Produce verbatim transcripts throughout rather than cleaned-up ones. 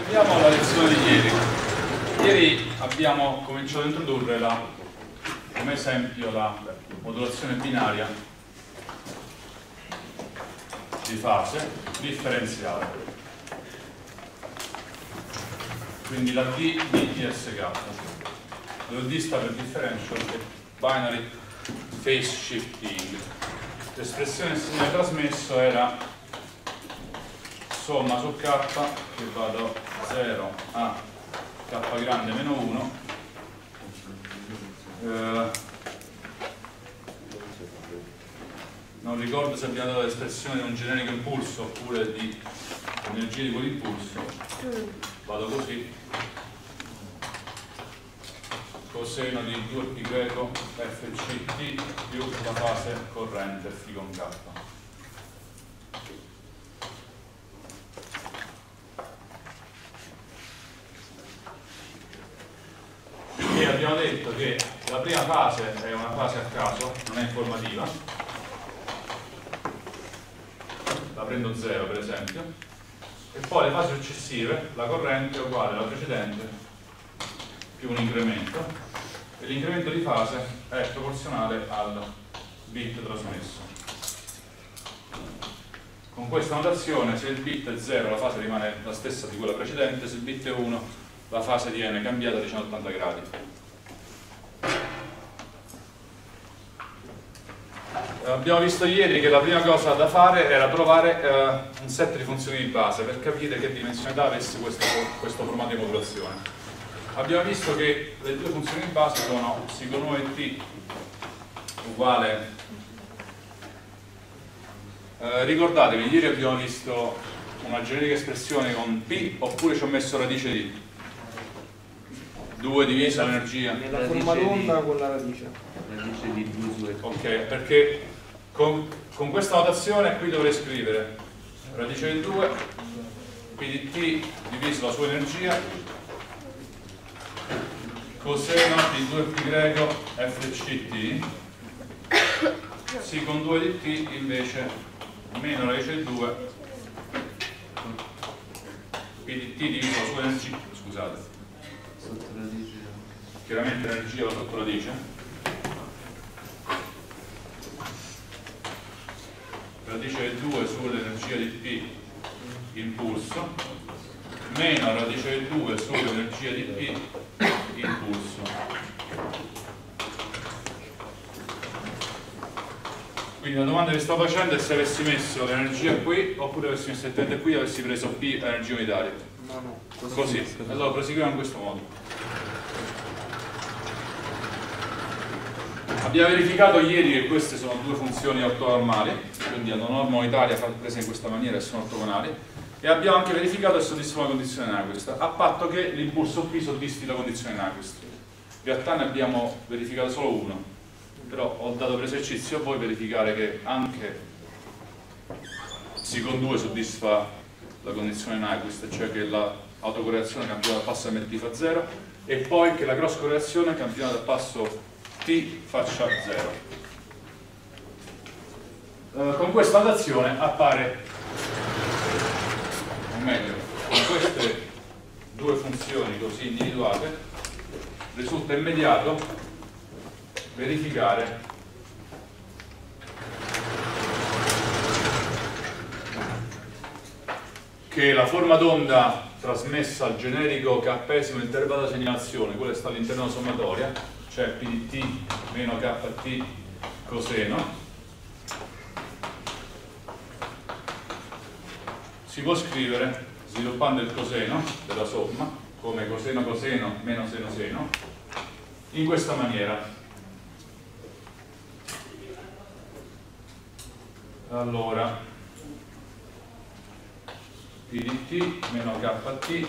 Riprendiamo la lezione di ieri. Ieri abbiamo cominciato a introdurre la, come esempio la modulazione binaria di fase differenziale. Quindi la D di T S K. La D sta per differential e binary phase shifting. L'espressione in segnale trasmesso era somma su K che va da zero a K grande meno uno, eh, non ricordo se abbiamo dato l'espressione di un generico impulso oppure di energia di quell'impulso, vado così, coseno di due pi greco F C T più la fase corrente Φ con K. E abbiamo detto che la prima fase è una fase a caso, non è informativa, la prendo zero per esempio, e poi le fasi successive, la corrente è uguale alla precedente più un incremento, e l'incremento di fase è proporzionale al bit trasmesso. Con questa notazione, se il bit è zero la fase rimane la stessa di quella precedente, se il bit è uno la fase viene cambiata di centottanta gradi. Abbiamo visto ieri che la prima cosa da fare era trovare eh, un set di funzioni di base per capire che dimensionalità avesse questo, questo formato di modulazione. Abbiamo visto che le due funzioni di base sono secondo noi t uguale, eh, ricordatevi, ieri abbiamo visto una generica espressione con p oppure ci ho messo radice di due diviso l'energia nella forma d'onda con la radice radice di due su F. ok, perché con, con questa notazione qui dovrei scrivere radice di due p di t diviso la sua energia coseno di due pi greco F C T, sì, con due di t invece meno radice di due p di t diviso la sua energia, scusate, Sotto radice. chiaramente l'energia va sotto radice, radice di due sull'energia di P impulso meno radice di due sull'energia di P impulso. Quindi la domanda che sto facendo è se avessi messo l'energia qui oppure avessi messo il tende qui e avessi preso P energia unitaria. no no Così, allora proseguiamo in questo modo. Abbiamo verificato ieri che queste sono due funzioni ortonormali, quindi hanno norma unitaria presa in questa maniera e sono ortogonali, e abbiamo anche verificato che soddisfano la condizione Nyquist, a patto che l'impulso P soddisfi la condizione Nyquist. In realtà ne abbiamo verificato solo uno, però ho dato per esercizio a voi verificare che anche psi con due soddisfa la condizione Nyquist, cioè che l'autocorrelazione campionata al passo M T fa zero e poi che la cross correlazione campionata al passo T faccia zero. Uh, con questa notazione appare, o meglio, con queste due funzioni così individuate risulta immediato verificare che la forma d'onda trasmessa al generico k-esimo intervallo di segnalazione, quella sta all'interno della sommatoria, cioè P di t meno kt coseno, si può scrivere, sviluppando il coseno della somma, come coseno coseno meno seno seno, in questa maniera. Allora, P di t meno kt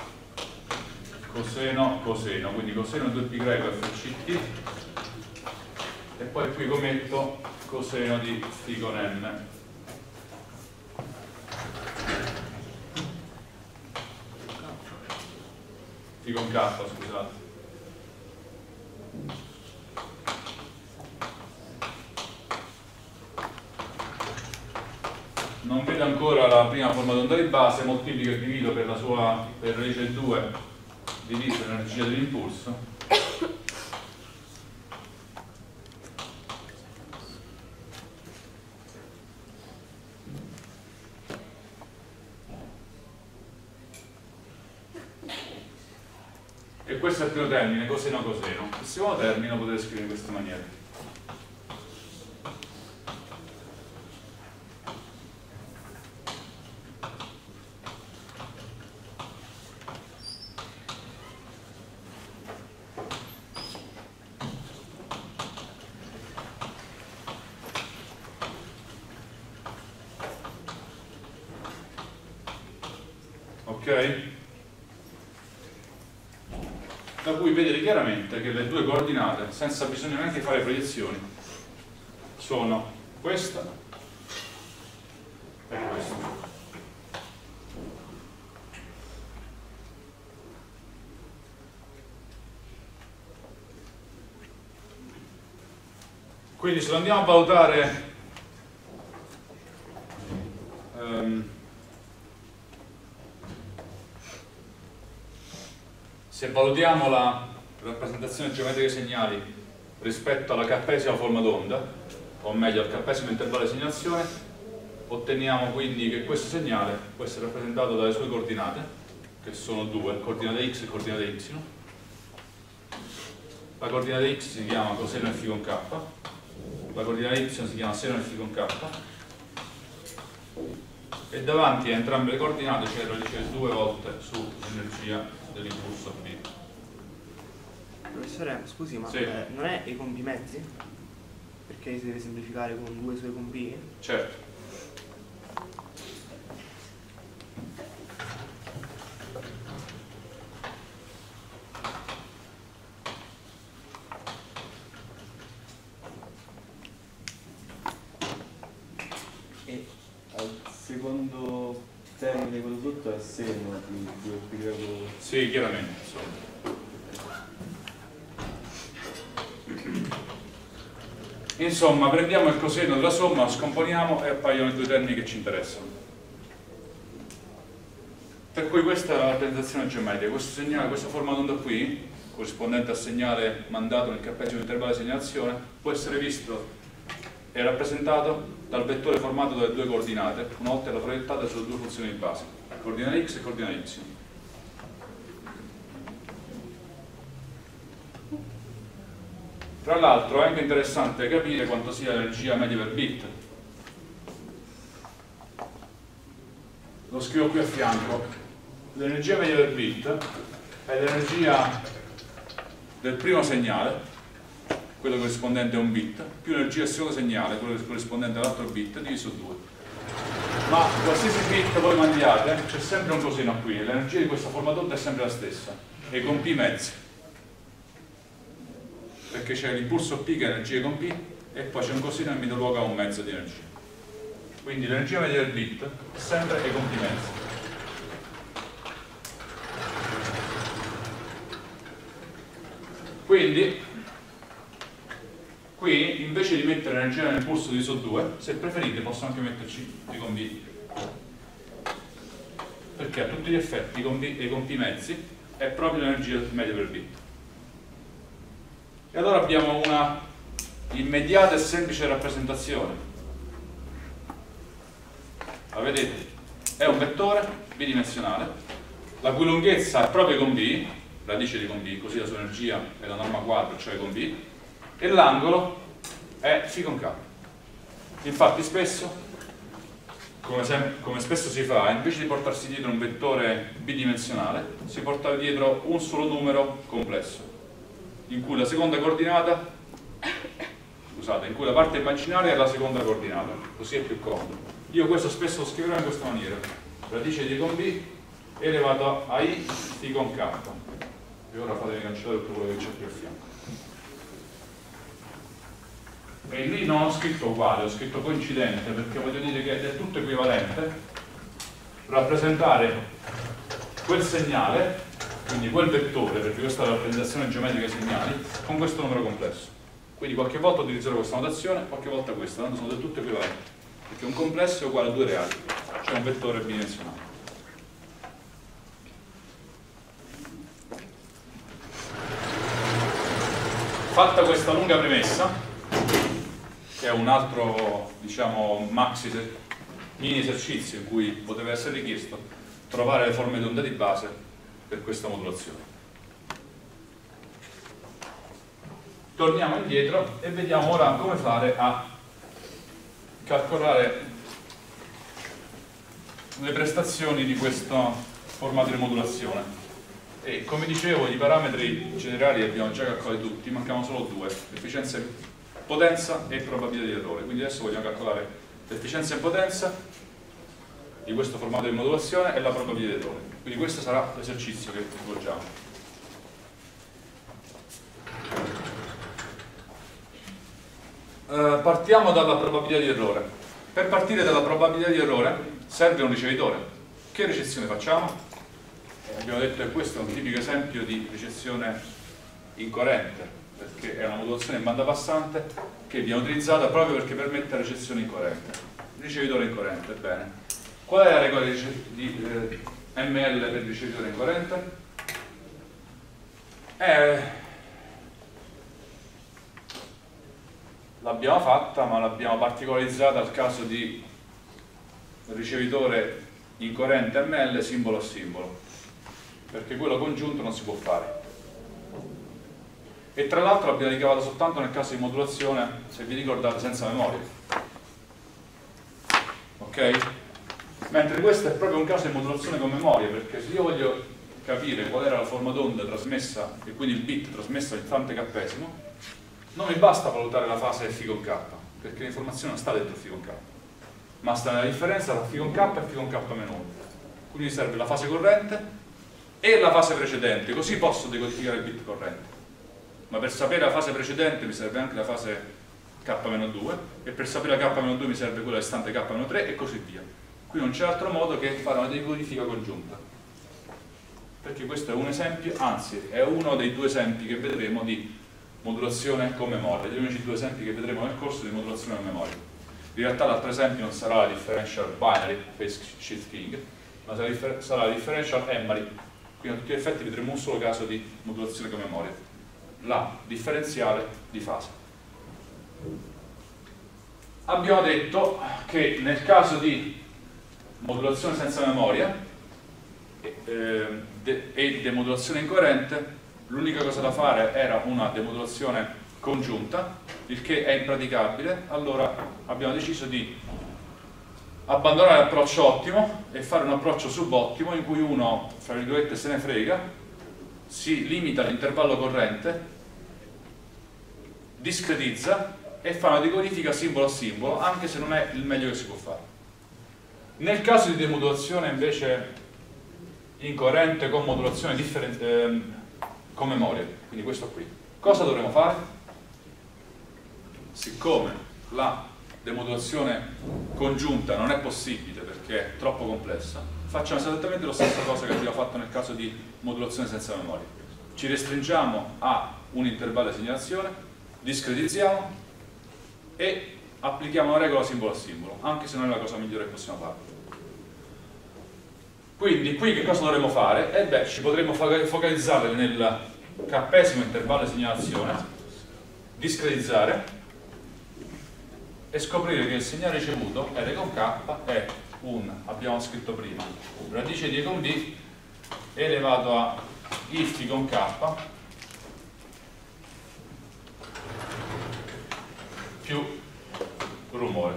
coseno coseno, quindi coseno due pi greco F C T e poi qui commetto coseno di Φ con M. Φ con K, scusate. Non vedo ancora la prima prima forma d'onda di base, moltiplico e divido per la sua per radice due diviso l'energia dell'impulso. E questo è il primo termine, coseno coseno. Il secondo termine lo potete scrivere in questa maniera. Ok? Da cui vedete chiaramente che le due coordinate, senza bisogno neanche di fare proiezioni, sono questa e questa. Quindi se lo andiamo a valutare um, se valutiamo la rappresentazione geometrica dei segnali rispetto alla k-esima forma d'onda, o meglio al k-esimo intervallo di segnalazione, otteniamo quindi che questo segnale può essere rappresentato dalle sue coordinate, che sono due, coordinate x e coordinate y. La coordinata x si chiama coseno f con k, la coordinata y si chiama seno f con k, e davanti a entrambe le coordinate c'è radice due volte sull'energia dell'impulso B. Professore, scusi, ma Sì. eh, non è i compi mezzi? Perché si deve semplificare con due suoi compi? Certo. E al secondo termine quello sotto è seno di due pi greco. Sì, chiaramente. Insomma. Insomma, prendiamo il coseno della somma, lo scomponiamo e appaiono i due termini che ci interessano. Per cui questa è la rappresentazione geometrica. Questo segnale, questa forma d'onda qui, corrispondente al segnale mandato nel k-esimo intervallo di segnalazione, può essere visto e rappresentato dal vettore formato dalle due coordinate, una volta la proiettata sulle due funzioni di base, coordinata x e coordinata y. Tra l'altro è anche interessante capire quanto sia l'energia media per bit. Lo scrivo qui a fianco. L'energia media per bit è l'energia del primo segnale, quello corrispondente a un bit, più l'energia del secondo segnale, quello corrispondente all'altro bit, diviso due. Ma qualsiasi bit voi mandiate, c'è sempre un coseno qui, e l'energia di questa forma d'onda è sempre la stessa, e con P mezzi. Perché c'è l'impulso P che è energia con P, e poi c'è un coseno che mi dà luogo a un mezzo di energia. Quindi l'energia media del bit è sempre E con P mezzi. Quindi, qui invece di mettere l'energia nell'impulso diviso due, se preferite posso anche metterci E con B. Perché a tutti gli effetti E con P mezzi è proprio l'energia media per bit. E allora abbiamo una immediata e semplice rappresentazione. La vedete? È un vettore bidimensionale, la cui lunghezza è proprio con B, radice di con B, così la sua energia è la norma quadro, cioè con B, e l'angolo è φ con K. Infatti spesso, come, come spesso si fa, invece di portarsi dietro un vettore bidimensionale, si porta dietro un solo numero complesso, in cui la seconda coordinata, scusate, in cui la parte immaginaria è la seconda coordinata, così è più comodo. Io questo spesso lo scriverò in questa maniera: radice di con B elevato a I φ con K. E ora fatemi cancellare tutto quello che c'è qui a fianco. E lì non ho scritto uguale, ho scritto coincidente, perché voglio dire che è del tutto equivalente rappresentare quel segnale, quindi quel vettore, perché questa è la rappresentazione geometrica dei segnali, con questo numero complesso. Quindi qualche volta utilizzerò questa notazione, qualche volta questa, tanto sono del tutto equivalenti, perché un complesso è uguale a due reali. c'è un vettore bidimensionale. Fatta questa lunga premessa, che è un altro, diciamo, maxi mini esercizio in cui poteva essere richiesto trovare le forme d'onda di base per questa modulazione. Torniamo indietro e vediamo ora come fare a calcolare le prestazioni di questo formato di modulazione. E come dicevo, i parametri generali li abbiamo già calcolati tutti, mancano solo due: efficienza in potenza e probabilità di errore. Quindi adesso vogliamo calcolare l'efficienza in potenza di questo formato di modulazione e la probabilità di errore. Quindi questo sarà l'esercizio che svolgiamo. Uh, partiamo dalla probabilità di errore. Per partire dalla probabilità di errore serve un ricevitore. Che ricezione facciamo? Abbiamo detto che questo è un tipico esempio di ricezione incoerente, perché è una modulazione in banda passante che viene utilizzata proprio perché permette la ricezione incoerente. Ricevitore incoerente, bene. Qual è la regola di, di eh, M L per il ricevitore incoerente? Eh, l'abbiamo fatta, ma l'abbiamo particolarizzata al caso di ricevitore incoerente M L simbolo a simbolo, perché quello congiunto non si può fare. E tra l'altro l'abbiamo ricavata soltanto nel caso di modulazione, se vi ricordate, senza memoria. Ok? Mentre questo è proprio un caso di modulazione con memoria, perché se io voglio capire qual era la forma d'onda trasmessa, e quindi il bit trasmesso all'istante k-esimo, non mi basta valutare la fase φ con k, perché l'informazione non sta dentro φ con k, ma sta nella differenza tra φ con k e φ con k meno uno. Quindi serve la fase corrente e la fase precedente, così posso decodificare il bit corrente. Ma per sapere la fase precedente mi serve anche la fase k meno due, e per sapere la k meno due mi serve quella istante k meno tre, e così via. Qui non c'è altro modo che fare una decodifica congiunta, perché questo è un esempio, anzi è uno dei due esempi che vedremo di modulazione con memoria, gli unici due esempi che vedremo nel corso di modulazione con memoria. In realtà l'altro esempio non sarà la differential binary phase shifting, ma sarà la differential Emery. Quindi a tutti gli effetti vedremo un solo caso di modulazione con memoria, la differenziale di fase. Abbiamo detto che nel caso di modulazione senza memoria eh, de e demodulazione incoerente, l'unica cosa da fare era una demodulazione congiunta, il che è impraticabile. Allora abbiamo deciso di abbandonare l'approccio ottimo e fare un approccio subottimo in cui uno, fra virgolette, se ne frega, si limita all'intervallo corrente, discretizza e fa una decodifica simbolo a simbolo, anche se non è il meglio che si può fare. Nel caso di demodulazione invece incoerente con modulazione eh, con memoria, quindi questo qui, cosa dovremo fare? Siccome la demodulazione congiunta non è possibile perché è troppo complessa, facciamo esattamente la stessa cosa che abbiamo fatto nel caso di modulazione senza memoria. Ci restringiamo a un intervallo di segnalazione, discretizziamo e applichiamo una regola simbolo a simbolo, anche se non è la cosa migliore che possiamo fare. Quindi qui che cosa dovremo fare? Eh beh, ci potremmo focalizzare nel k-esimo intervallo di segnalazione, discretizzare e scoprire che il segnale ricevuto R con K è un, abbiamo scritto prima, radice di E con D elevato a I Φ con K più rumore,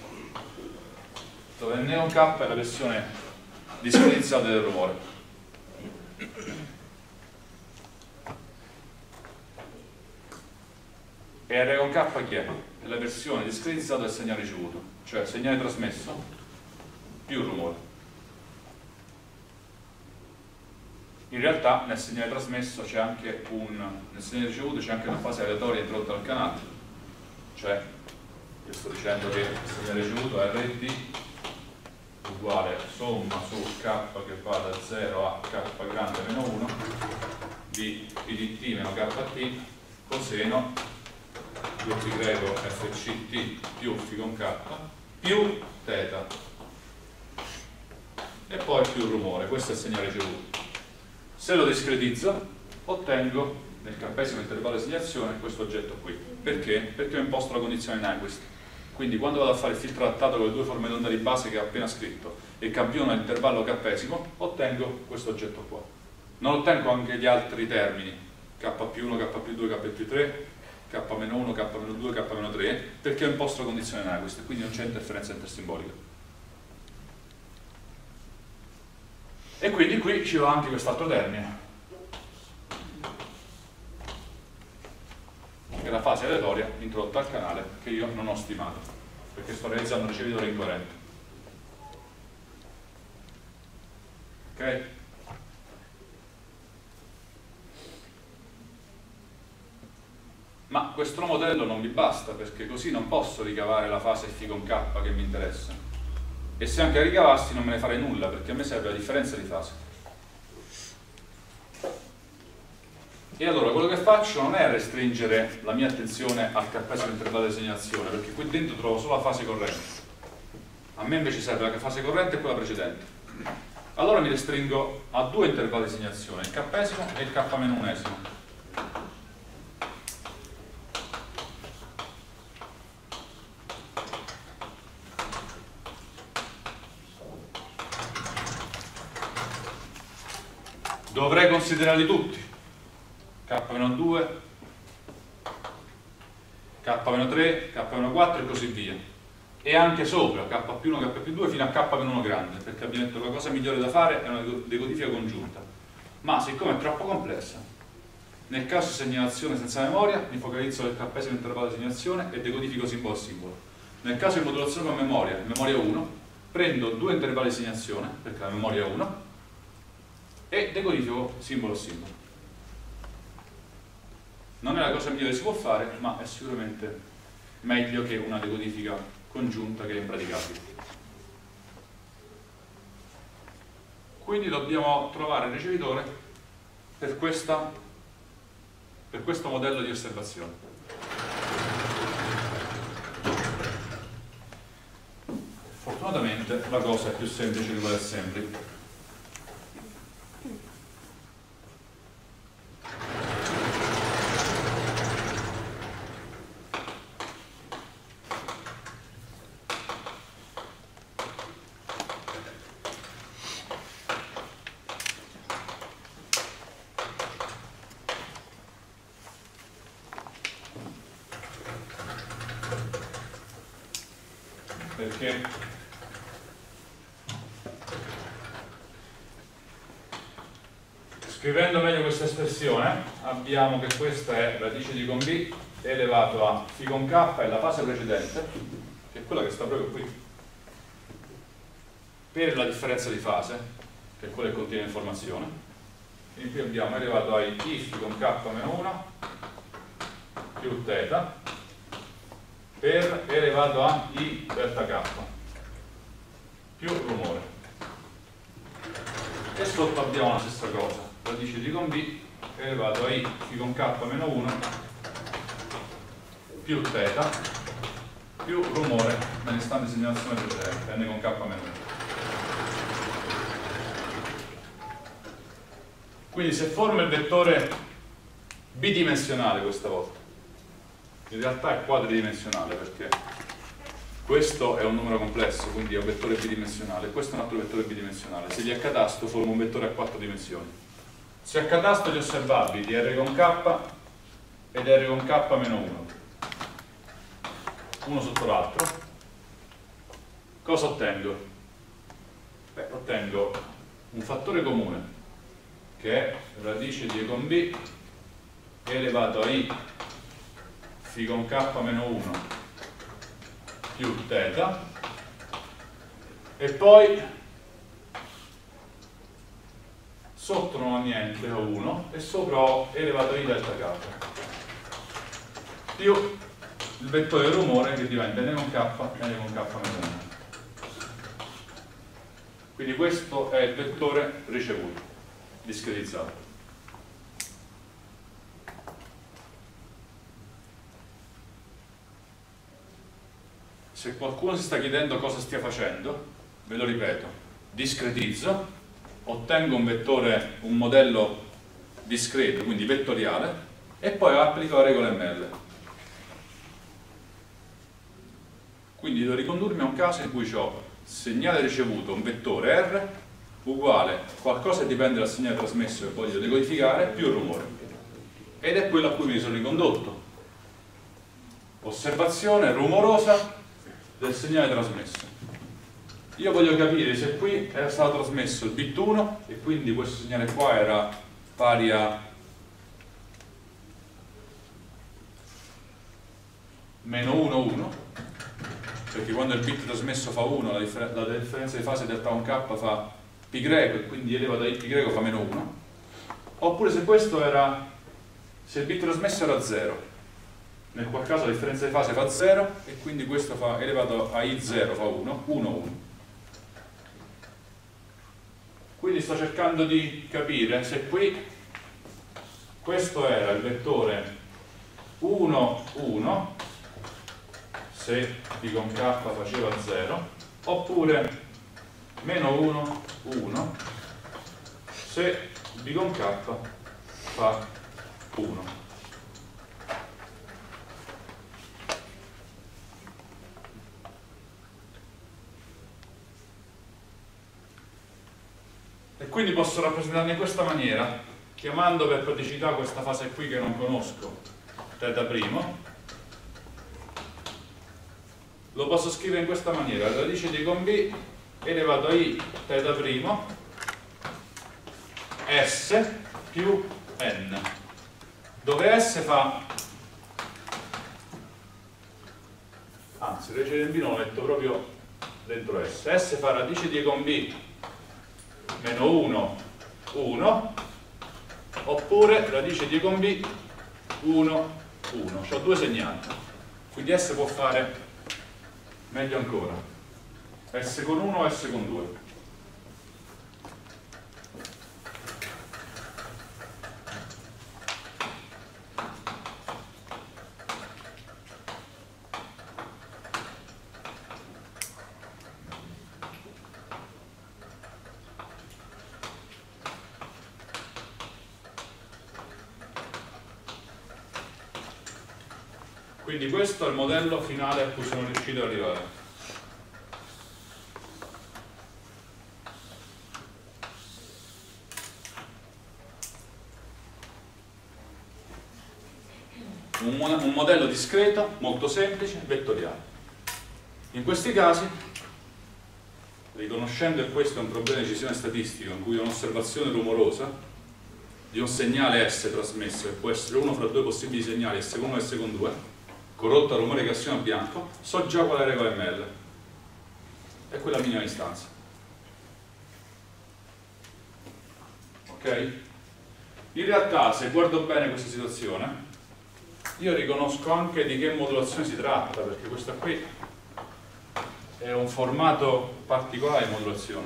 dove N con K è la versione discretizzata del rumore. E R con K chi è? È la versione discretizzata del segnale ricevuto, cioè il segnale trasmesso più rumore. In realtà nel segnale trasmesso c'è anche un, nel segnale ricevuto c'è anche una fase aleatoria introdotta dal canale, cioè io sto dicendo che il segnale ricevuto è R T uguale somma su K che va da zero a K grande meno uno di P di T meno K T coseno più P greco F C T più Φ con K più θ. e poi più rumore, questo è il segnale ricevuto. Se lo discretizzo ottengo nel cappesimo intervallo di segnazione questo oggetto qui. Perché? Perché ho imposto la condizione Nyquist. Quindi quando vado a fare il filtro adattato con le due forme d'onda di base che ho appena scritto e campiono l'intervallo cappesimo, ottengo questo oggetto qua. Non ottengo anche gli altri termini, K più uno, K più due, K più tre, K meno uno, K meno due, K meno tre, perché ho imposto la condizione Nyquist, quindi non c'è interferenza intersimbolica. E quindi qui ci va anche quest'altro termine, che è la fase aleatoria introdotta al canale, che io non ho stimato, perché sto realizzando un ricevitore incoerente. Ok? Ma questo modello non mi basta, perché così non posso ricavare la fase Φ con K che mi interessa. E se anche la ricavassi non me ne farei nulla, perché a me serve la differenza di fase. E allora quello che faccio non è restringere la mia attenzione al cappesimo intervallo di segnazione, perché qui dentro trovo solo la fase corrente. A me invece serve la fase corrente e quella precedente. Allora mi restringo a due intervalli di segnazione, il cappesimo e il K meno unesimo. Dovrei considerarli tutti, K meno due, K meno tre, K meno quattro e così via, e anche sopra, K più uno, K più due fino a K meno uno grande, perché abbiamo detto che la cosa migliore da fare è una decodifica congiunta. Ma siccome è troppo complessa, nel caso di segnalazione senza memoria mi focalizzo nel cappesimo intervallo di segnazione e decodifico simbolo a simbolo. Nel caso di modulazione con memoria, memoria uno, prendo due intervalli di segnazione, perché la memoria è uno, e decodifico simbolo a simbolo. Non è la cosa migliore che si può fare, ma è sicuramente meglio che una decodifica congiunta che è impraticabile. Quindi dobbiamo trovare il ricevitore per, questa, per questo modello di osservazione. Fortunatamente la cosa è più semplice di quella sembri. Perché scrivendo meglio questa espressione abbiamo che questa è radice di con b elevato a Φ con K è la fase precedente, che è quella che sta proprio qui, per la differenza di fase, che è quella che contiene informazione, quindi qui abbiamo elevato a I Φ con K meno uno più θ per elevato a I delta K più rumore, e sotto abbiamo la stessa cosa, radice di con b elevato a I Φ con K meno uno più θ più rumore nell'istante di segnalazione precedente, n con K meno uno. Quindi se formo il vettore bidimensionale questa volta, in realtà è quadridimensionale perché questo è un numero complesso, quindi è un vettore bidimensionale, questo è un altro vettore bidimensionale. Se li accatasto formo un vettore a quattro dimensioni. Se accatasto gli osservabili di R con K ed R con K meno uno, uno sotto l'altro, cosa ottengo? Beh, ottengo un fattore comune che è radice di E con B elevato a I Φ con K meno uno più θ, e poi sotto non ho niente, ho uno, e sopra ho elevato a I delta K più il vettore del rumore che diventa n con K e n con K meno uno. Quindi questo è il vettore ricevuto, discretizzato. Se qualcuno si sta chiedendo cosa stia facendo, ve lo ripeto, discretizzo, ottengo un vettore, un modello discreto, quindi vettoriale, e poi applico la regola M L. Quindi devo ricondurmi a un caso in cui ho segnale ricevuto, un vettore R, uguale qualcosa che dipende dal segnale trasmesso che voglio decodificare, più rumore. Ed è quello a cui mi sono ricondotto. Osservazione rumorosa del segnale trasmesso. Io voglio capire se qui era stato trasmesso il bit uno e quindi questo segnale qua era pari a meno uno, uno, perché quando il bit trasmesso fa uno, la, differ la differenza di fase delta un K fa π e quindi elevato a π fa meno uno. Oppure se questo era, se il bit trasmesso era zero, nel qual caso la differenza di fase fa zero e quindi questo fa elevato a i zero fa uno, uno, uno. Quindi sto cercando di capire se qui questo era il vettore uno, uno, se π con K faceva zero, oppure meno uno, uno, se π con K fa uno. E quindi posso rappresentarne in questa maniera, chiamando per praticità questa fase qui che non conosco, θ', lo posso scrivere in questa maniera: la radice di con b elevato a i θ' s più n, dove s fa, anzi radice di b non lo metto proprio dentro s, s fa radice di con b meno uno, uno, oppure radice di con b uno, uno. Ho due segnali, quindi S può fare meglio ancora S con uno o S con due. Quindi questo è il modello finale a cui sono riuscito ad arrivare. Un, un modello discreto, molto semplice, vettoriale. In questi casi, riconoscendo che questo è un problema di decisione statistica in cui un'osservazione rumorosa di un segnale S trasmesso, che può essere uno fra due possibili segnali, S con uno e S con due, corrotto a rumore Gaussiano bianco, so già qual è la regola M L, è quella minima distanza. Ok? In realtà, se guardo bene questa situazione, io riconosco anche di che modulazione si tratta, perché questo qui è un formato particolare di modulazione.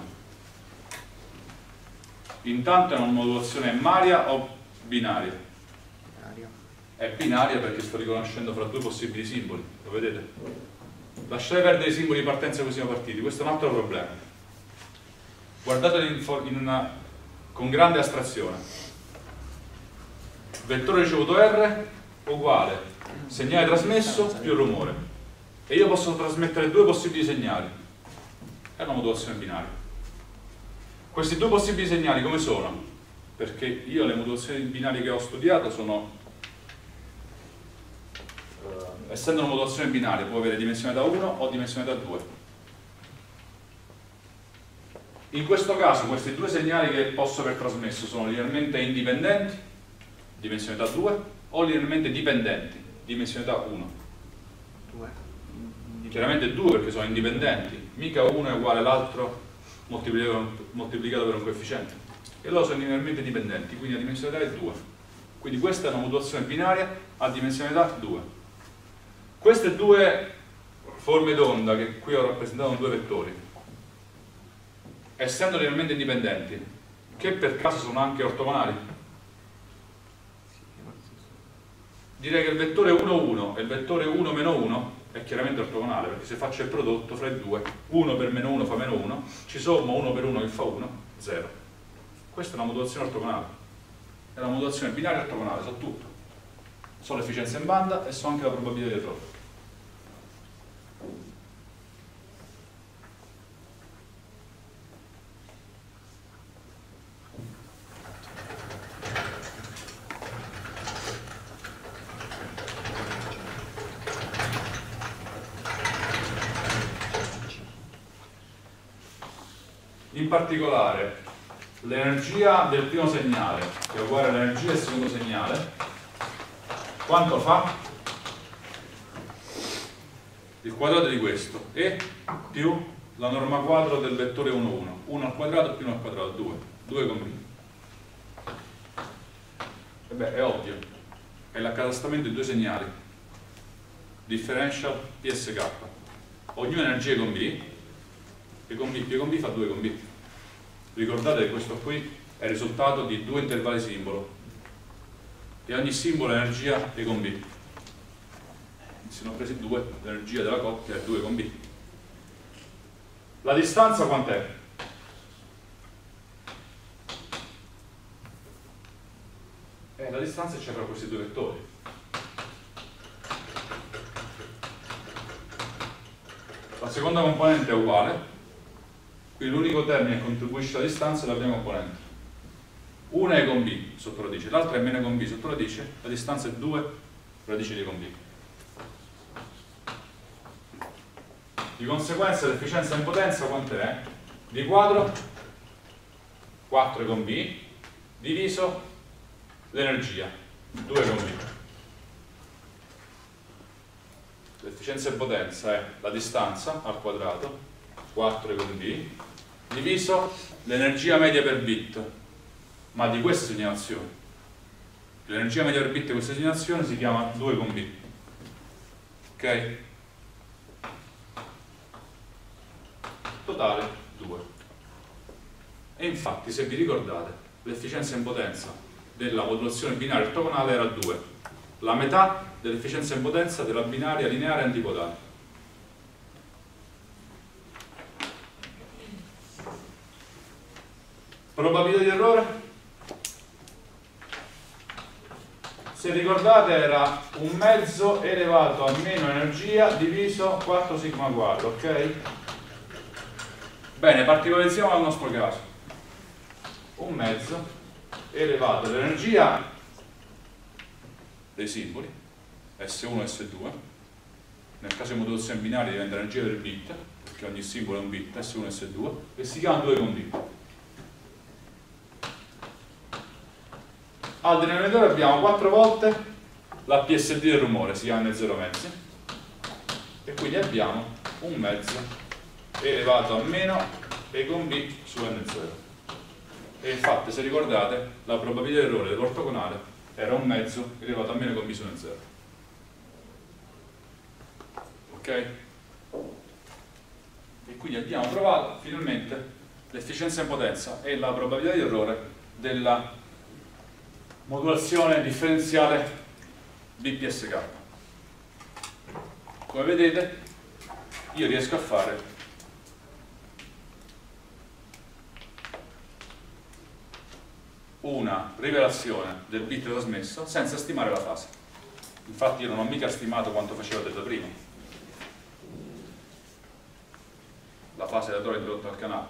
Intanto è una modulazione emmaria o binaria? È binaria perché sto riconoscendo fra due possibili simboli, lo vedete? Lasciate perdere i simboli di partenza così siamo partiti, questo è un altro problema. Guardatelo in, in una, con grande astrazione. Vettore ricevuto R uguale segnale trasmesso più rumore. E io posso trasmettere due possibili segnali. È una modulazione binaria. Questi due possibili segnali come sono? Perché io le modulazioni binarie che ho studiato sono... essendo una modulazione binaria può avere dimensionalità uno o dimensionalità due. In questo caso questi due segnali che posso aver trasmesso sono linearmente indipendenti, dimensionalità due, o linearmente dipendenti, dimensionalità uno. Chiaramente due perché sono indipendenti, mica uno è uguale all'altro moltiplicato, moltiplicato per un coefficiente. E loro sono linearmente dipendenti, quindi la dimensionalità è due. Quindi questa è una modulazione binaria a dimensionalità due. Queste due forme d'onda che qui ho rappresentato con due vettori, essendo linearmente indipendenti, che per caso sono anche ortogonali, direi che il vettore uno, uno e il vettore uno, meno uno è chiaramente ortogonale, perché se faccio il prodotto fra i due, uno per meno uno fa meno uno, ci sommo uno per uno che fa uno, zero. Questa è una modulazione ortogonale, è una modulazione binaria ortogonale, so tutto. So l'efficienza in banda e so anche la probabilità di errore. In particolare l'energia del primo segnale, che è uguale all'energia del secondo segnale, quanto fa? Il quadrato di questo, E più la norma quadro del vettore uno, uno. uno al quadrato più uno al quadrato, due. due con B. E beh, è ovvio, è l'accatastamento di due segnali. Differential P S K. Ognuno energia con B, P con B, P con B fa due con B. Ricordate che questo qui è il risultato di due intervalli simbolo e ogni simbolo è energia E con B. Se ne ho presi due, l'energia della coppia è due con B. La distanza quant'è? Eh, la distanza c'è tra questi due vettori. La seconda componente è uguale. Qui l'unico termine che contribuisce alla distanza è la prima componente. Una è con B sotto radice, l'altra è meno con B sotto radice, la distanza è due radice di con B. Di conseguenza l'efficienza in potenza quant'è? D quadro quattro con B diviso l'energia due con B. L'efficienza in potenza è la distanza al quadrato quattro con B diviso l'energia media per bit, ma di questa segnalazione. L'energia media per bit di questa segnalazione si chiama due con B. Ok? Totale due. E infatti, se vi ricordate, l'efficienza in potenza della modulazione binaria ortogonale era due. La metà dell'efficienza in potenza della binaria lineare antipodale. Probabilità di errore? Se ricordate era un mezzo elevato a meno energia diviso quattro sigma quadro, ok? Bene, particolarizziamo al nostro caso. Un mezzo elevato all'energia dei simboli, S uno e S due, nel caso di modulazione binaria diventa energia del bit, perché ogni simbolo è un bit, S uno e S due, e si chiama due con B. Al denominatore abbiamo quattro volte la P S D del rumore, si chiama N zero mezzi, e quindi abbiamo un mezzo elevato a meno E con B su N zero. E infatti, se ricordate, la probabilità di errore dell'ortogonale era un mezzo elevato a meno con B su N zero. Ok? E quindi abbiamo trovato finalmente l'efficienza in potenza e la probabilità di errore della modulazione differenziale B P S K. Come vedete, io riesco a fare una rivelazione del bit trasmesso senza stimare la fase. Infatti io non ho mica stimato quanto faceva delta prima, la fase aleatoria introdotta al canale.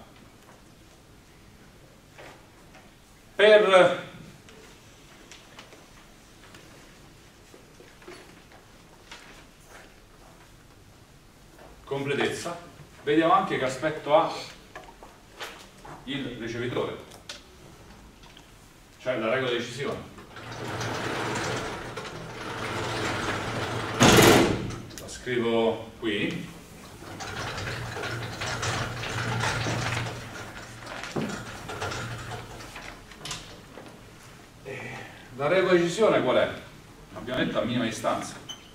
Per completezza vediamo anche che aspetto ha il ricevitore, cioè la regola di decisione. La scrivo qui. La regola di decisione qual è? Abbiamo detto a minima distanza.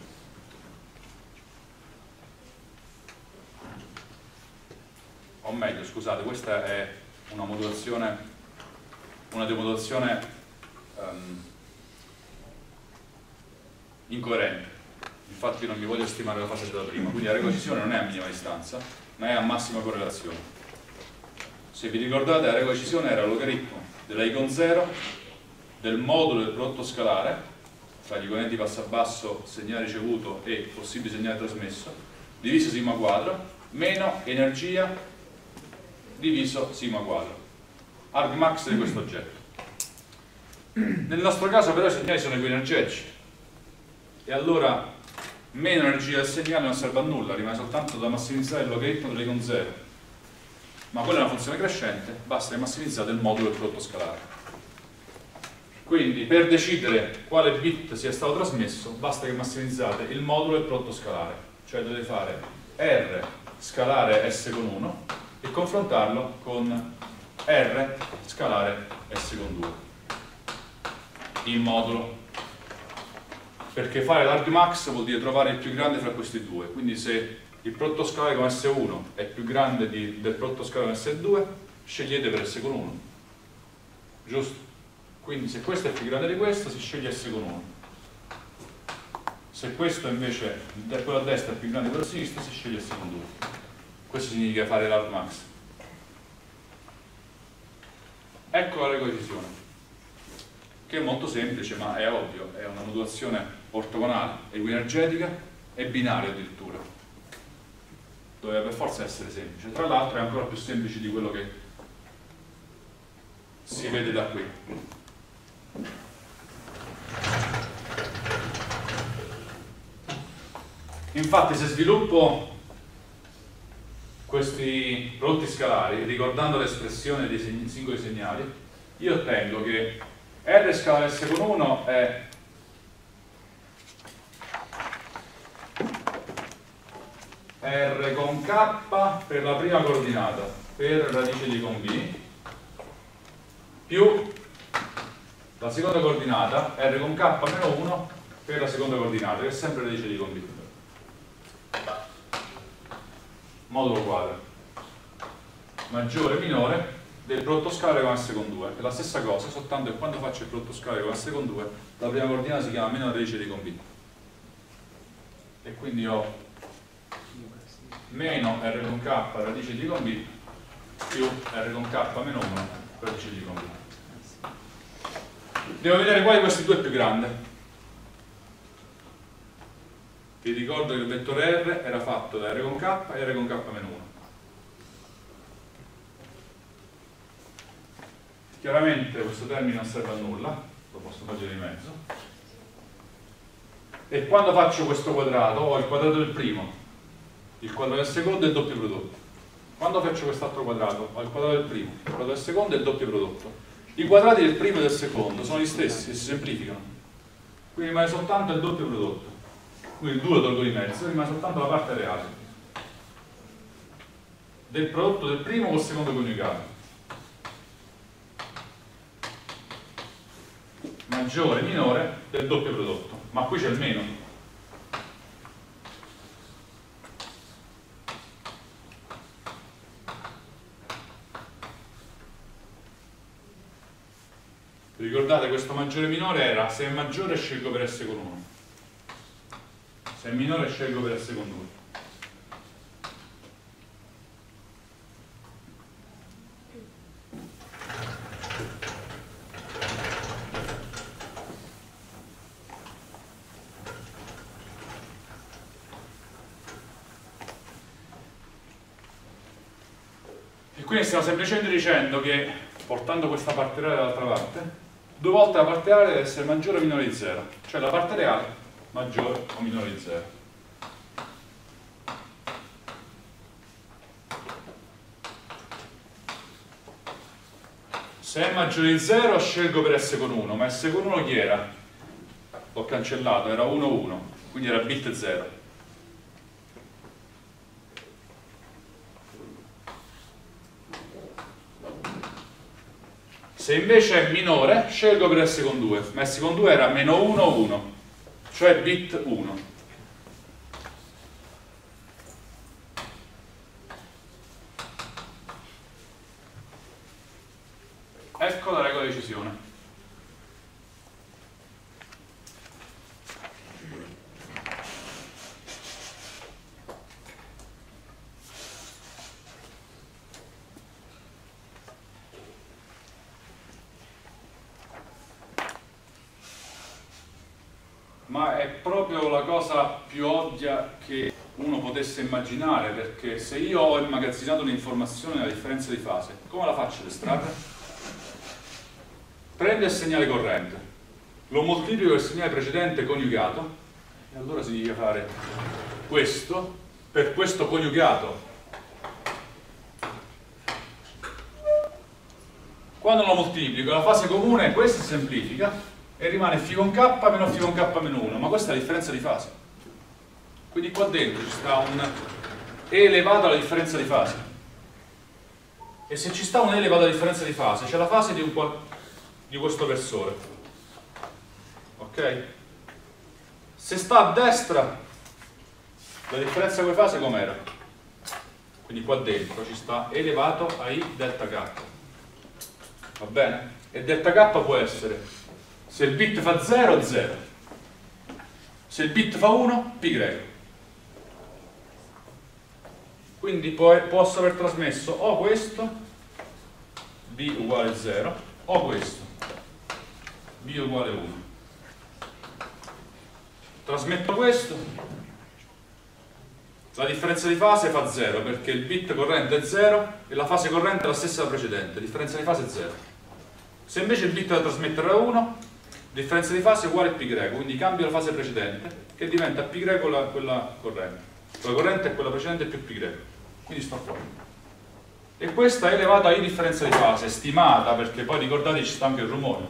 O meglio, scusate, questa è una modulazione, una demodulazione um, incoerente. infatti non mi voglio stimare la fase della prima, quindi la regola di decisione non è a minima distanza, ma è a massima correlazione. Se vi ricordate, la regola di decisione era il logaritmo della i con zero del modulo del prodotto scalare tra gli equivalenti passo a basso, segnale ricevuto e possibile segnale trasmesso, diviso sigma quadro, meno energia diviso sigma quadro, argmax di questo oggetto. Nel nostro caso però i segnali sono equianergetici e allora meno energia del segnale non serve a nulla, rimane soltanto da massimizzare il logaritmo dell'e con zero, ma quella è una funzione crescente, basta che massimizzate il modulo del prodotto scalare. Quindi per decidere quale bit sia stato trasmesso basta che massimizzate il modulo del prodotto scalare, cioè dovete fare R scalare S con uno e confrontarlo con R scalare S con due in modulo, perché fare l'argmax vuol dire trovare il più grande fra questi due, quindi se il prodotto scalare con S uno è più grande di, del prodotto scalare con S due, scegliete per S con uno, giusto? Quindi se questo è più grande di questo si sceglie S con uno, se questo invece quello a destra è più grande di quello a sinistra si sceglie S con due. Questo significa fare l'argmax. Ecco la regola di decisione, che è molto semplice, ma è ovvio, è una modulazione ortogonale, equianergetica e binaria addirittura. Doveva per forza essere semplice, tra l'altro è ancora più semplice di quello che si vede da qui. Infatti se sviluppo questi prodotti scalari ricordando l'espressione dei segni, singoli segnali, io ottengo che R scalare S con uno è R con K per la prima coordinata per radice di con B più la seconda coordinata R con K meno uno per la seconda coordinata, che è sempre radice di con B. Modulo quadro. Maggiore e minore del prodotto scalare con S con due. È la stessa cosa, soltanto che quando faccio il prodotto scalare con S con due, la prima coordinata si chiama meno radice di con B. E quindi ho meno R con K radice di con B più R con K meno uno radice di con B. Devo vedere quale di questi due è più grande. Vi ricordo che il vettore R era fatto da R con K e R con K meno uno. Chiaramente questo termine non serve a nulla, lo posso togliere di mezzo. E quando faccio questo quadrato ho il quadrato del primo, il quadrato del secondo e il doppio prodotto. Quando faccio quest'altro quadrato ho il quadrato del primo, il quadrato del secondo e il doppio prodotto. I quadrati del primo e del secondo sono gli stessi e si semplificano, quindi rimane soltanto il doppio prodotto, quindi il due lo tolgo di mezzo, rimane soltanto la parte reale del prodotto del primo col secondo coniugato, maggiore e minore del doppio prodotto, ma qui c'è il meno. Ricordate, questo maggiore e minore era se è maggiore scelgo per S con uno, se è minore scelgo per S con due. E quindi stiamo semplicemente dicendo che portando questa parte reale dall'altra parte, due volte la parte reale deve essere maggiore o minore di zero, cioè la parte reale maggiore o minore di zero. Se è maggiore di zero scelgo per S con uno, ma S con uno chi era? L'ho cancellato, era uno uno, quindi era bit zero. Se invece è minore, scelgo per S con due, ma S con due era meno uno uno, cioè bit uno. Ecco la regola di decisione. ma è proprio la cosa più ovvia che uno potesse immaginare, perché se io ho immagazzinato un'informazione alla differenza di fase, come la faccio ad estrarre? Prendo il segnale corrente, lo moltiplico il segnale precedente coniugato, e allora significa fare questo per questo coniugato. Quando lo moltiplico, la fase comune, questa si semplifica e rimane φ con k meno φ con k meno uno, ma questa è la differenza di fase. Quindi qua dentro ci sta un E elevato alla differenza di fase. E se ci sta un E elevato alla differenza di fase, c'è la fase di, un qual... di questo versore. Ok? Se sta a destra, la differenza di fase com'era? Quindi qua dentro ci sta E elevato a I delta K. Va bene? E delta K può essere, se il bit fa zero, zero. Se il bit fa uno, pi greco. Quindi poi posso aver trasmesso o questo, b uguale zero, o questo, b uguale uno. Trasmetto questo, la differenza di fase fa zero perché il bit corrente è zero e la fase corrente è la stessa della precedente, la differenza di fase è zero. Se invece il bit da trasmettere è uno, differenza di fase è uguale a pi greco, quindi cambio la fase precedente che diventa pi greco la, quella corrente. Quella corrente è quella precedente più pi greco. Quindi sto fuori. E questa è elevata a I differenza di fase, stimata, perché poi ricordate ci sta anche il rumore.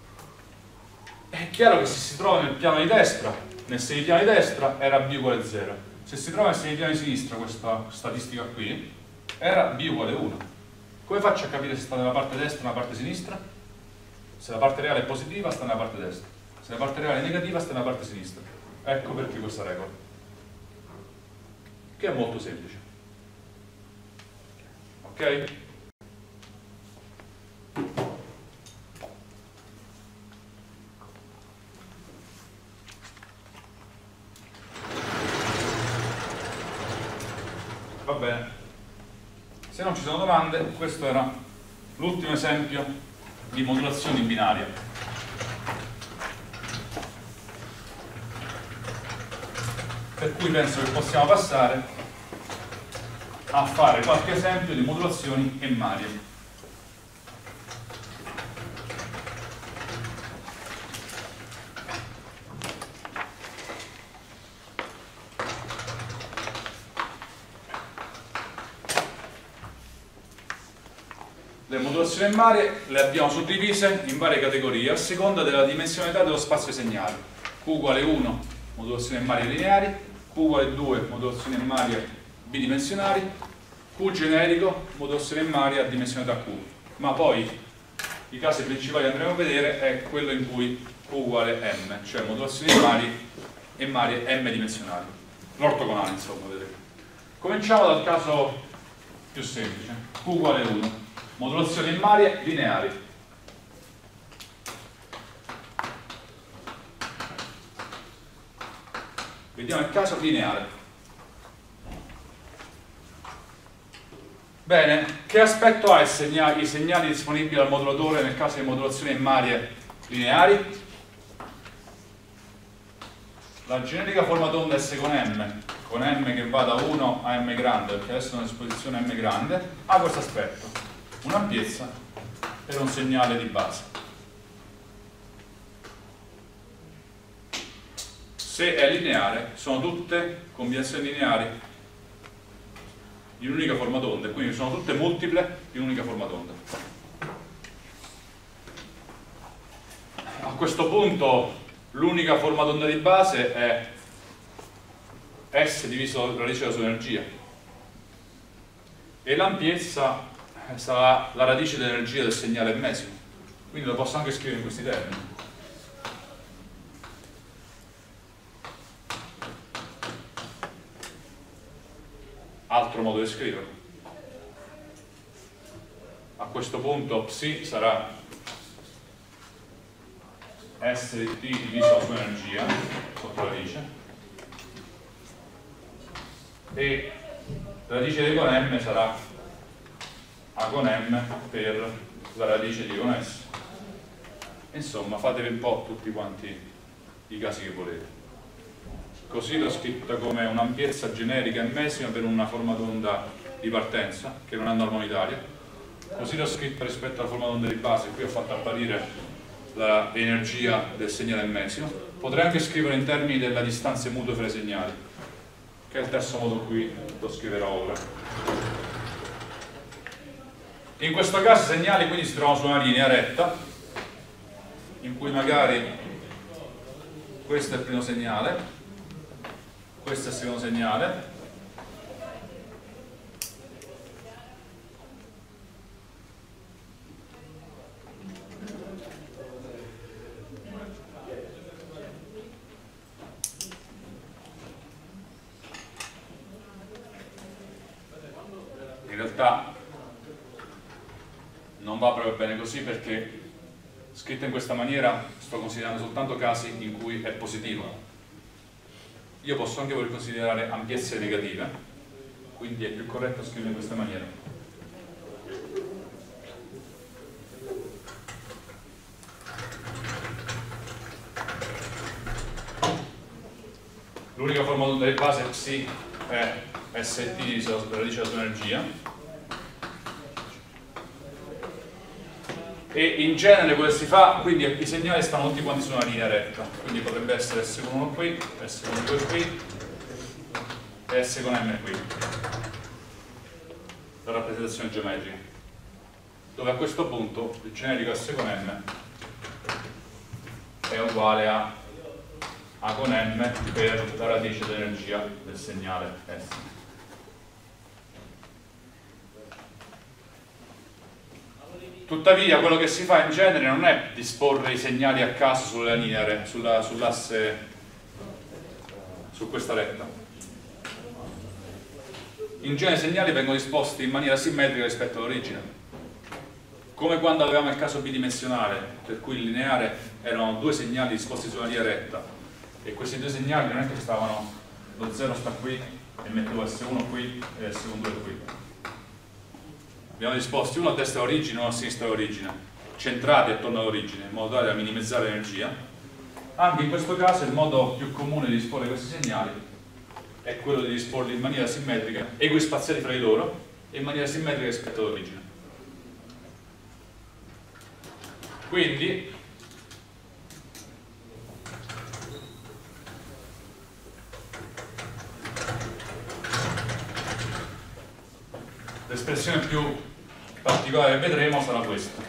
È chiaro che se si trova nel piano di destra, nel semipiano di destra era b uguale zero. Se si trova nel semipiano di sinistra, questa statistica qui, era b uguale uno. Come faccio a capire se sta nella parte destra o nella parte sinistra? Se la parte reale è positiva, sta nella parte destra. Se la parte reale è negativa, sta nella parte sinistra. Ecco perché questa regola. Che è molto semplice. Ok? Va bene. Se non ci sono domande, questo era l'ultimo esempio di modulazione in binaria. Per cui penso che possiamo passare a fare qualche esempio di modulazioni emmarie. Le modulazioni emmarie le abbiamo suddivise in varie categorie a seconda della dimensionalità dello spazio segnale. Q uguale uno, modulazioni emmarie lineari, Q uguale due, modulazioni emmarie bidimensionali, Q generico, modulazione emmaria a dimensionalità Q. Ma poi i casi principali che andremo a vedere è quello in cui Q uguale M, cioè modulazioni emmarie, emmarie m dimensionali. L'ortogonale, insomma, vedete. Cominciamo dal caso più semplice, Q uguale uno, modulazioni emmarie lineari. Vediamo il caso lineare. Bene, che aspetto ha il segnale, i segnali disponibili al modulatore nel caso di modulazioni emmarie lineari? La generica forma d'onda S con M, con M che va da uno a M grande, perché adesso è una esposizione M grande, ha questo aspetto, un'ampiezza per un segnale di base. Se è lineare, sono tutte combinazioni lineari di un'unica forma d'onda, quindi sono tutte multiple di un'unica forma d'onda. A questo punto l'unica forma d'onda di base è S diviso la radice della sua energia e l'ampiezza sarà la radice dell'energia del segnale ennesimo, quindi lo posso anche scrivere in questi termini. Altro modo di scriverlo. A questo punto psi sarà S di t diviso la sua energia sotto la radice e la radice di con m sarà a con m per la radice di con s. Insomma, fatevi un po' tutti quanti i casi che volete. Così l'ho scritta come un'ampiezza generica e massima per una forma d'onda di partenza, che non è norma unitaria. Così l'ho scritta rispetto alla forma d'onda di base, qui ho fatto apparire l'energia del segnale massimo. Potrei anche scrivere in termini della distanza mutua fra i segnali, che è il terzo modo qui lo scriverò ora. In questo caso i segnali quindi si trovano su una linea retta, in cui magari questo è il primo segnale, questo è il secondo segnale, in realtà non va proprio bene così, perché scritto in questa maniera sto considerando soltanto casi in cui è positivo. Io posso anche voler considerare ampiezze negative, quindi è più corretto scrivere in questa maniera. L'unica forma d'onda di base psi è st diviso la radice della sua energia, e in genere quello che si fa, quindi i segnali stanno tutti quanti su una linea retta, quindi potrebbe essere S con uno qui, S con due qui e S con M qui, la rappresentazione geometrica, dove a questo punto il generico S con M è uguale a A con M per la radice dell'energia del segnale S. Tuttavia quello che si fa in genere non è disporre i segnali a caso sulla linea, sulla, sull'asse, su questa retta. In genere i segnali vengono disposti in maniera simmetrica rispetto all'origine, come quando avevamo il caso bidimensionale, per cui il lineare erano due segnali disposti su una linea retta, e questi due segnali non è che stavano, lo zero sta qui e mettevo S uno qui e S due qui. Abbiamo disposti uno a destra dell'origine e uno a sinistra dell'origine, centrati attorno all'origine, in modo tale da minimizzare l'energia. Anche in questo caso il modo più comune di disporre questi segnali è quello di disporli in maniera simmetrica, equispaziali fra di loro, e in maniera simmetrica rispetto all'origine. Quindi l'espressione più particolare che vedremo sarà questa: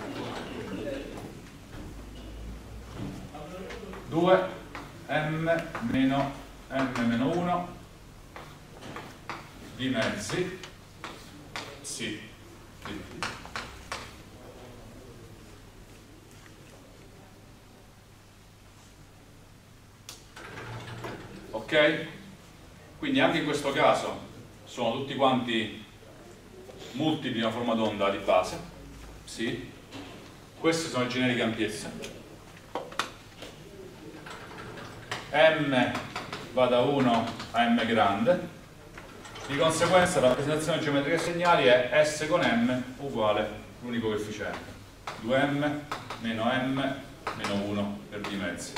due m meno m meno uno di mezzi sì di t. Ok? Quindi anche in questo caso sono tutti quanti multipli di una forma d'onda di base, sì. Queste sono le generiche ampiezze. M va da uno a m grande, di conseguenza la rappresentazione geometrica dei segnali è S con M uguale l'unico coefficiente, due m meno m meno uno per d mezzi.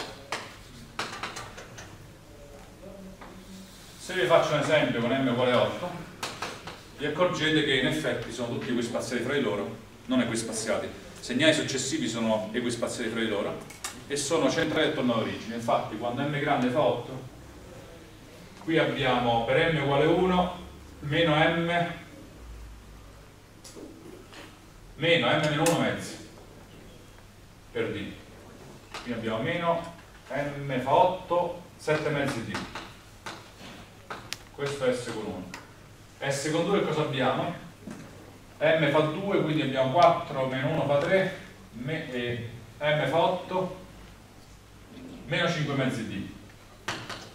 Se vi faccio un esempio con m uguale otto, vi accorgete che in effetti sono tutti equispaziali fra di loro, non equispaziali. I segnali successivi sono equispaziali fra di loro e sono centrali attorno all'origine. Infatti quando m grande fa otto, qui abbiamo per m uguale uno meno m meno m meno uno mezzi per d. Quindi abbiamo meno m fa otto, sette mezzi d. Questo è S con uno. S con due cosa abbiamo? M fa due, quindi abbiamo quattro meno uno fa tre, me, e M fa otto, meno cinque mezzi D.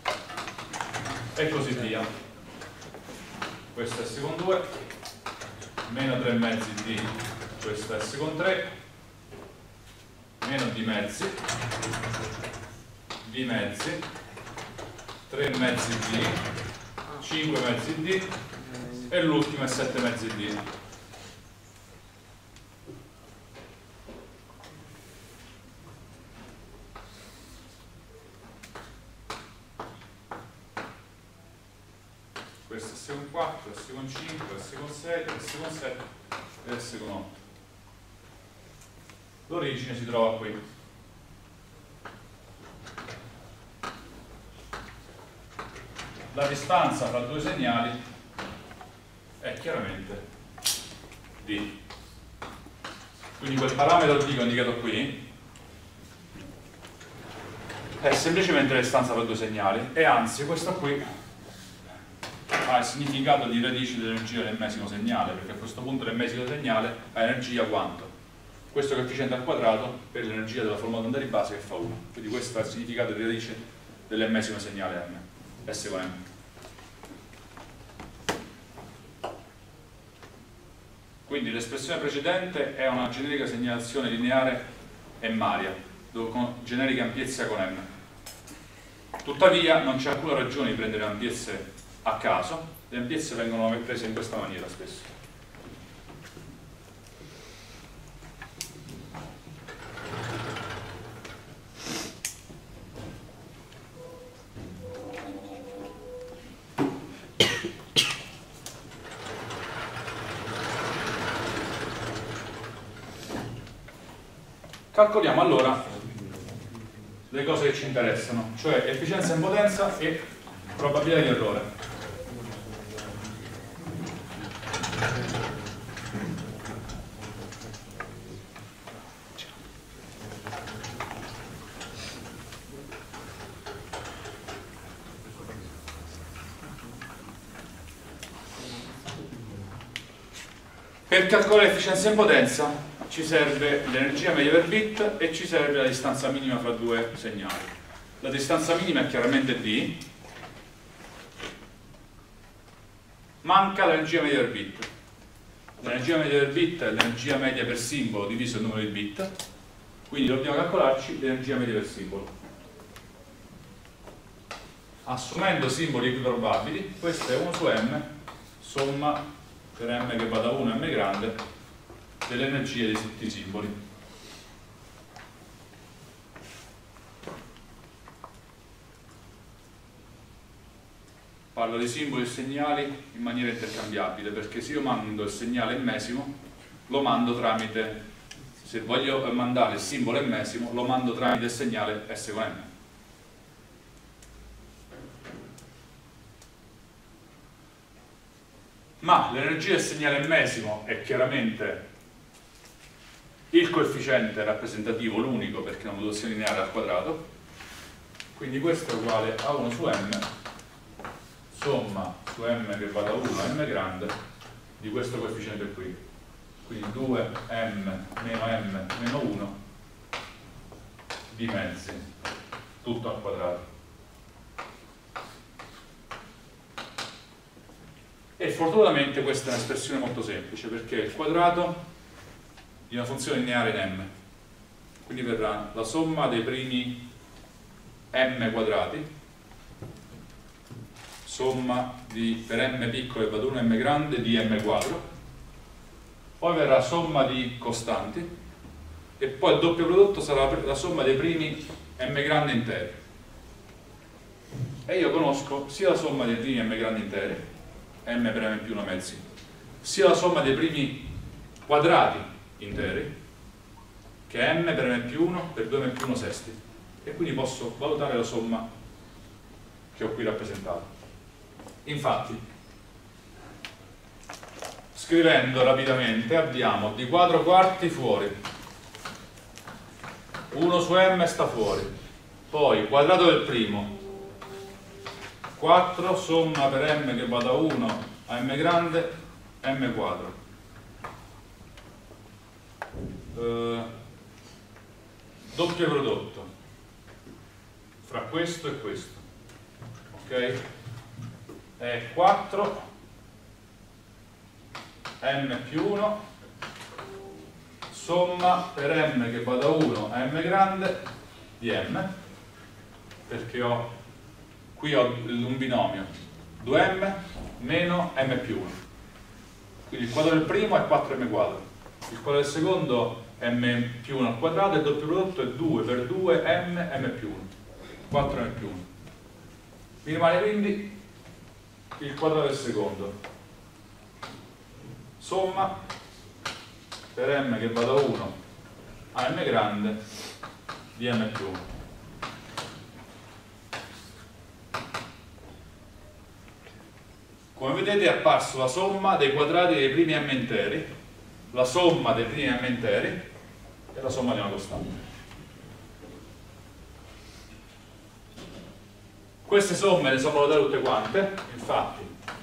E così via. Questo è S con due, meno tre mezzi D, questo è S con tre, meno D mezzi, D mezzi, tre mezzi D, cinque mezzi D, e l'ultimo è sette mezzi D. questo è S con quattro, S con cinque, S con sei, S con sette e S con otto. L'origine si trova qui. La distanza tra due segnali è chiaramente D. Quindi quel parametro D che ho indicato qui è semplicemente la distanza tra due segnali, e anzi questo qui ha il significato di radice dell'energia dell'ennesimo segnale, perché a questo punto l'ennesimo segnale ha energia quanto? Questo coefficiente al quadrato per l'energia della forma d'onda di base che fa uno. Quindi questo è il significato di radice dell'ennesimo segnale M, S con M. Quindi l'espressione precedente è una generica segnalazione lineare emmaria, con generiche ampiezze con M. Tuttavia non c'è alcuna ragione di prendere ampiezze a caso, le ampiezze vengono prese in questa maniera spesso. Calcoliamo allora le cose che ci interessano, cioè efficienza in potenza e probabilità di errore. Per calcolare l'efficienza in potenza ci serve l'energia media per bit e ci serve la distanza minima fra due segnali. La distanza minima è chiaramente D, manca l'energia media per bit. L'energia media per bit è l'energia media per simbolo diviso il numero di bit, quindi dobbiamo calcolarci l'energia media per simbolo. Assumendo simboli equiprobabili, questo è uno su M, somma per M che va da uno a M grande, delle energie di tutti i simboli. Parlo di simboli e segnali in maniera intercambiabile, perché se io mando il segnale ennesimo lo mando tramite, se voglio mandare il simbolo ennesimo lo mando tramite il segnale S con M. Ma l'energia del segnale ennesimo è chiaramente il coefficiente rappresentativo, l'unico, perché è una modulazione lineare al quadrato, quindi questo è uguale a uno su M, somma su M che va da uno a M grande di questo coefficiente qui, quindi due M meno M meno uno di mezzi, tutto al quadrato. E fortunatamente questa è un'espressione molto semplice, perché è il quadrato di una funzione lineare in M, quindi verrà la somma dei primi M quadrati, somma di, per M piccolo che va da uno a M grande di M quadro, poi verrà somma di costanti e poi il doppio prodotto sarà la somma dei primi M grande interi, e io conosco sia la somma dei primi M grandi interi, M per M più uno mezzi, sia la somma dei primi quadrati interi, che è M per M più uno per due M più uno sesti, e quindi posso valutare la somma che ho qui rappresentato. Infatti, scrivendo rapidamente, abbiamo di quattro quarti fuori, uno su M sta fuori, poi quadrato del primo, quattro somma per M che va da uno a M grande, M quadro. Uh, doppio prodotto fra questo e questo, ok? È quattro M più uno somma per M che va da uno a M grande di M, perché ho qui ho un binomio due M meno M più uno, quindi il quadro del primo è quattro M quadro, il quadro del secondo M più uno al quadrato, e il doppio prodotto è due per due M M più uno, quattro M più uno. Mi rimane quindi il quadrato del secondo, somma per m che va da uno a m grande di m più uno. Come vedete è apparso la somma dei quadrati dei primi m interi, la somma dei primi m interi e la somma di una costante. Queste somme le so valutare tutte quante, infatti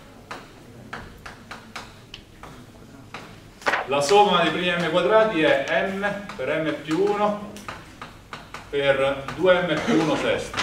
la somma dei primi m quadrati è m per m più uno per due m più uno sesti.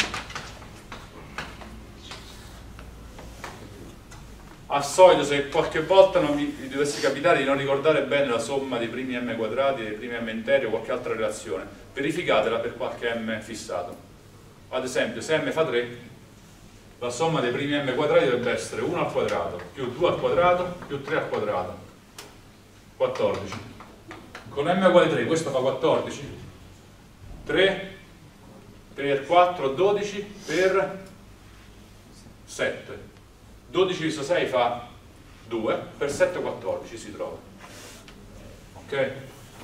Al solito, se qualche volta non vi, vi dovesse capitare di non ricordare bene la somma dei primi m quadrati, dei primi m interi o qualche altra relazione, verificatela per qualche m fissato. Ad esempio, se m fa tre, la somma dei primi m quadrati dovrebbe essere uno al quadrato più due al quadrato più tre al quadrato, quattordici. Con m uguale tre questo fa quattordici, tre, tre per quattro, dodici per sette, dodici diviso sei fa due, per sette quattordici si trova, ok?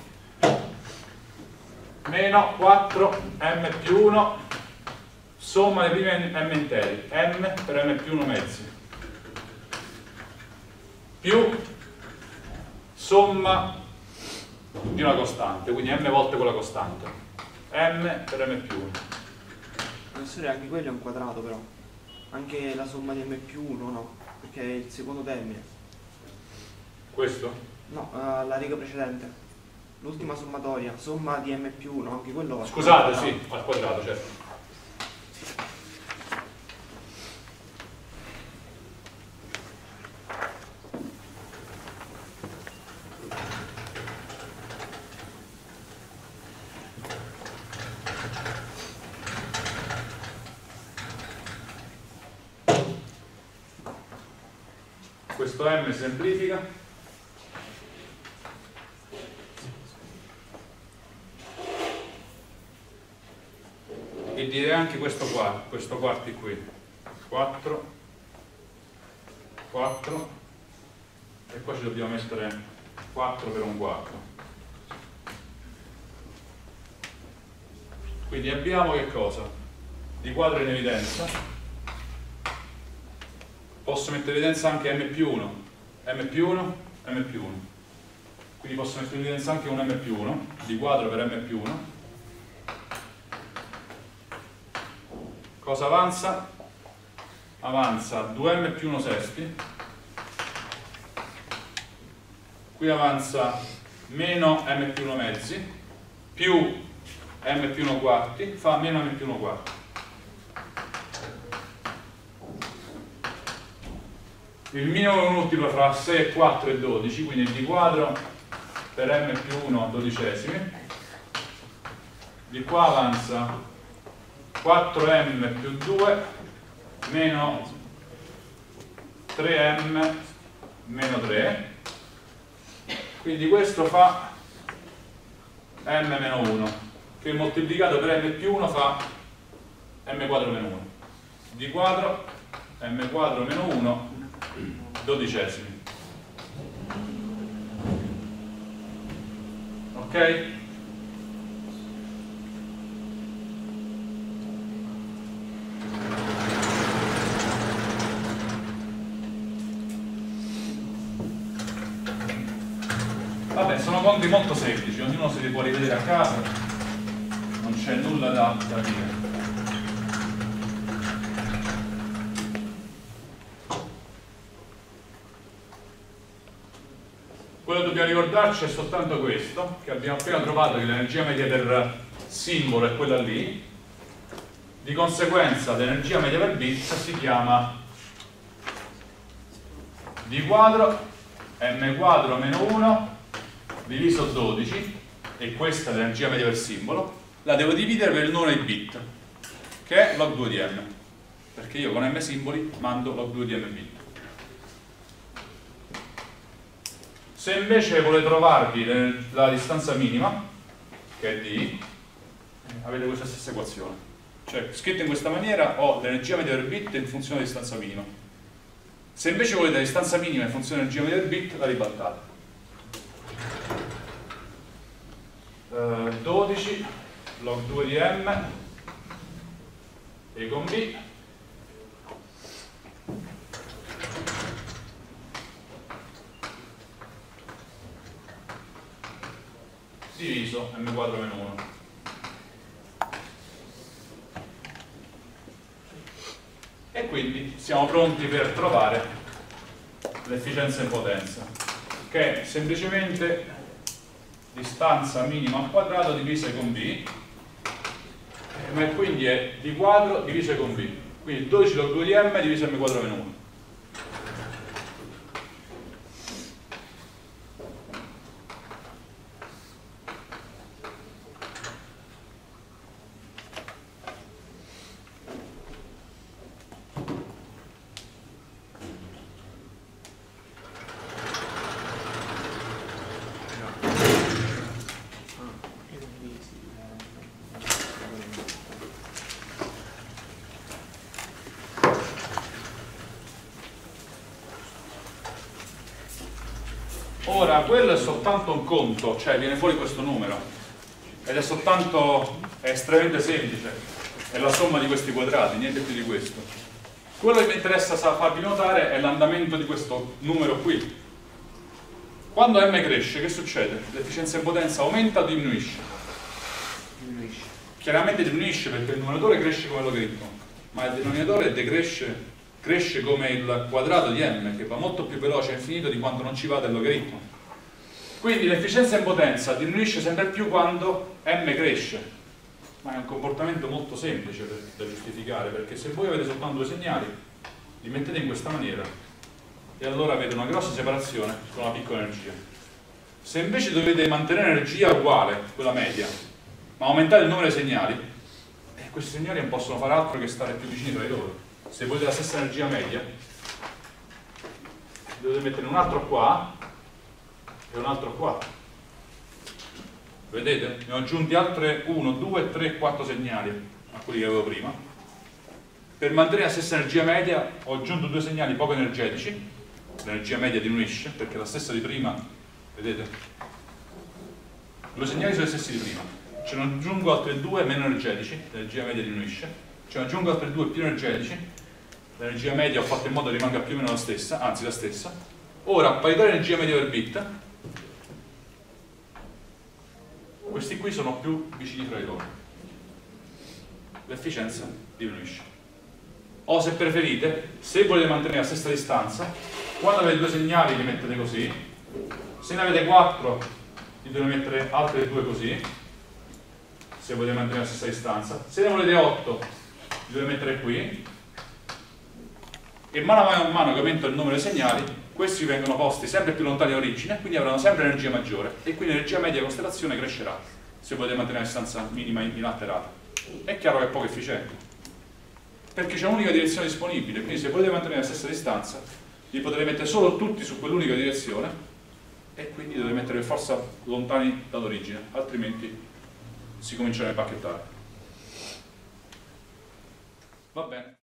Meno quattro m più uno, somma dei primi m interi, m per m più uno mezzi, più somma di una costante, quindi m volte quella costante, m per m più uno. Professore, anche quello è un quadrato però, anche la somma di m più uno no, perché è il secondo termine. Questo? No, uh, la riga precedente, l'ultima sommatoria, somma di m più uno, anche quello. Scusate, sì, al quadrato, certo. Questo m semplifica e direi anche questo qua, questo quarti qui, quattro, quattro e qua ci dobbiamo mettere quattro per un quarto. Quindi abbiamo che cosa? Di quadro in evidenza. Posso mettere in evidenza anche m più uno, m più uno, m più uno. Quindi posso mettere in evidenza anche un m più uno, di quadro per m più uno. Cosa avanza? Avanza due m più uno sesti. Qui avanza meno m più uno mezzi, più m più uno quarti, fa meno m più uno quarti. Il minimo multiplo fra sei e quattro è dodici, quindi il d quadro per m più uno dodicesimi. Di qua avanza quattro m più due meno tre m meno tre, quindi questo fa m meno uno, che moltiplicato per m più uno fa m quadro meno uno. D quadro m quadro meno uno dodicesimi. Ok? Vabbè, sono conti molto semplici, ognuno se li può rivedere a casa, non c'è nulla da, da dire. Quello che dobbiamo ricordarci è soltanto questo, che abbiamo appena trovato che l'energia media per simbolo è quella lì, di conseguenza l'energia media per bit si chiama d quadro m quadro meno uno diviso dodici, e questa è l'energia media per simbolo, la devo dividere per il numero di bit, che è log due di m, perché io con m simboli mando log due di m bit. Se invece volete trovarvi la distanza minima, che è d, avete questa stessa equazione. Cioè, scritto in questa maniera, ho l'energia media per bit in funzione della distanza minima. Se invece volete la distanza minima in funzione energia media del bit, la ribaltate. Uh, dodici log due di m e con b diviso m quadro meno uno. E quindi siamo pronti per trovare l'efficienza in potenza, che è semplicemente distanza minima al quadrato divisa con b, ma quindi è d quadro diviso con b, quindi dodici log due di m diviso m quadro meno uno. Ora, quello è soltanto un conto, cioè viene fuori questo numero, ed è soltanto, è estremamente semplice, è la somma di questi quadrati, niente più di questo. Quello che mi interessa farvi notare è l'andamento di questo numero qui. Quando m cresce, che succede? L'efficienza in potenza aumenta o diminuisce? Diminuisce. Chiaramente diminuisce perché il numeratore cresce come logaritmo, ma il denominatore decresce, cresce come il quadrato di m, che va molto più veloce a infinito di quanto non ci vada il logaritmo. Quindi l'efficienza in potenza diminuisce sempre più quando m cresce, ma è un comportamento molto semplice per, da giustificare, perché se voi avete soltanto due segnali, li mettete in questa maniera e allora avete una grossa separazione con una piccola energia. Se invece dovete mantenere energia uguale, quella media, ma aumentare il numero dei segnali, eh, questi segnali non possono fare altro che stare più vicini tra di loro. Se volete la stessa energia media, dovete mettere un altro qua e un altro qua. Vedete? Ne ho aggiunti altre uno, due, tre, quattro segnali a quelli che avevo prima. Per mantenere la stessa energia media ho aggiunto due segnali poco energetici, l'energia media diminuisce perché è la stessa di prima, vedete? Due segnali sono gli stessi di prima, ce ne aggiungo altri due meno energetici, l'energia media diminuisce, ce ne aggiungo altri due più energetici, l'energia media ho fatto in modo che rimanga più o meno la stessa, anzi la stessa. Ora, a parità di energia media per bit, questi qui sono più vicini tra di loro, l'efficienza diminuisce. O se preferite, se volete mantenere la stessa distanza, quando avete due segnali li mettete così, se ne avete quattro li dovete mettere altri due così, se volete mantenere la stessa distanza, se ne volete otto li dovete mettere qui, e mano a mano che aumenta il numero dei segnali, questi vengono posti sempre più lontani dall'origine, quindi avranno sempre energia maggiore, e quindi l'energia media di costellazione crescerà se volete mantenere la distanza minima inalterata. È chiaro che è poco efficiente, perché c'è un'unica direzione disponibile, quindi se volete mantenere la stessa distanza li potete mettere solo tutti su quell'unica direzione, e quindi dovete mettere per forza lontani dall'origine, altrimenti si cominciano a impacchettare. Va bene.